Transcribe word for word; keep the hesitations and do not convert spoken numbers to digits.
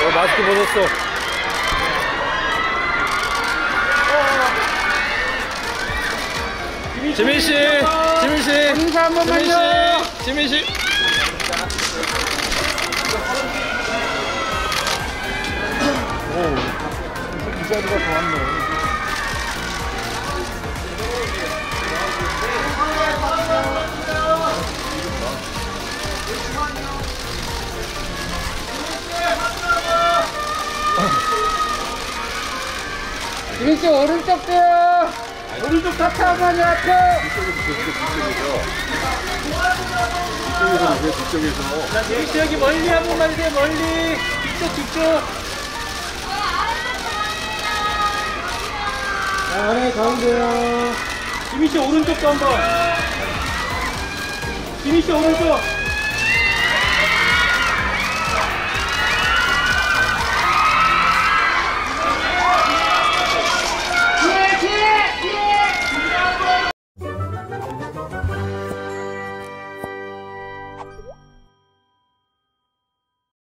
어, 마스크 벗었어. 지민 씨, 지민 씨, 인사 한 번만요. 지민 씨. 오, 이 자리가 더 왔네. 지민 씨 오른쪽도요. 오른쪽 타트 한번 앞에. 뒤쪽에서 이제 뒤쪽에서. 자, 지민 씨 여기 멀리 한 번만 해주세요. 멀리. 뒤쪽, 뒤쪽. 자, 아래 가운데요. 지민 씨 오른쪽도 한 번. 지민 씨 오른쪽.